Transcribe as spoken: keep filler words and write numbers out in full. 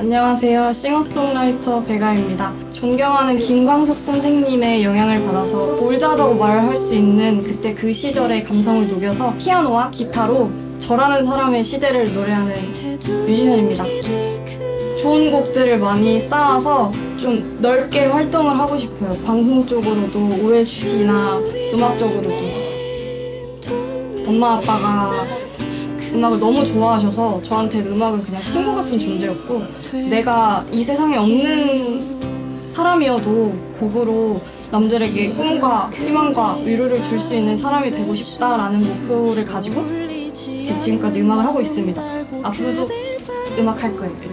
안녕하세요. 싱어송라이터 배가입니다. 존경하는 김광석 선생님의 영향을 받아서 올드하다고 말할 수 있는 그때 그 시절의 감성을 녹여서 피아노와 기타로 저라는 사람의 시대를 노래하는 뮤지션입니다. 좋은 곡들을 많이 쌓아서 좀 넓게 활동을 하고 싶어요. 방송 쪽으로도 오에스티나 음악적으로도. 엄마 아빠가 음악을 너무 좋아하셔서 저한테 음악은 그냥 친구 같은 존재였고, 내가 이 세상에 없는 사람이어도 곡으로 남들에게 꿈과 희망과 위로를 줄 수 있는 사람이 되고 싶다라는 목표를 가지고 지금까지 음악을 하고 있습니다. 앞으로도 음악 할 거예요.